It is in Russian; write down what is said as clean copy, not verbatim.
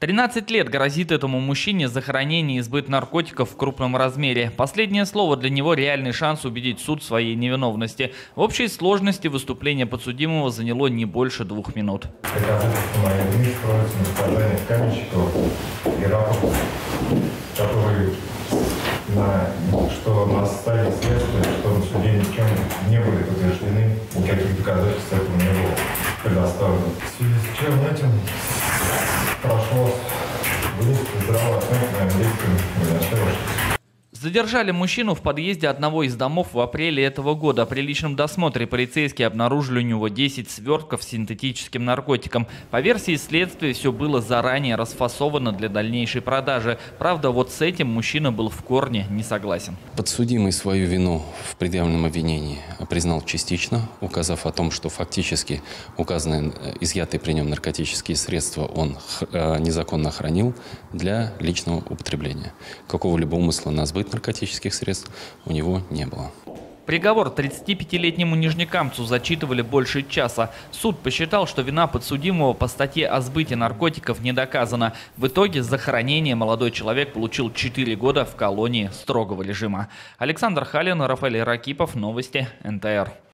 13 лет грозит этому мужчине за хранение и сбыт наркотиков в крупном размере. Последнее слово для него – реальный шанс убедить суд в своей невиновности. В общей сложности выступление подсудимого заняло не больше 2 минут. Доказательства моей вины строятся на показаниях каменщиков и рапортов, которые что на составе следствия, что на суде ничем не были подтверждены, никаких доказательств этого не было предоставлено. В связи с чем этим прошло здравая оценка моим близким и началось. Задержали мужчину в подъезде одного из домов в апреле этого года. При личном досмотре полицейские обнаружили у него 10 свертков с синтетическим наркотиком. По версии следствия, все было заранее расфасовано для дальнейшей продажи. Правда, вот с этим мужчина был в корне не согласен. Подсудимый свою вину в предъявленном обвинении признал частично, указав о том, что фактически указанные изъятые при нем наркотические средства он незаконно хранил для личного употребления. Какого-либо умысла на сбыт наркотических средств у него не было. Приговор 35-летнему нижнекамцу зачитывали больше часа. Суд посчитал, что вина подсудимого по статье о сбыте наркотиков не доказана. В итоге за хранение молодой человек получил 4 года в колонии строгого режима. Александр Халин, Рафаэль Ракипов, новости НТР.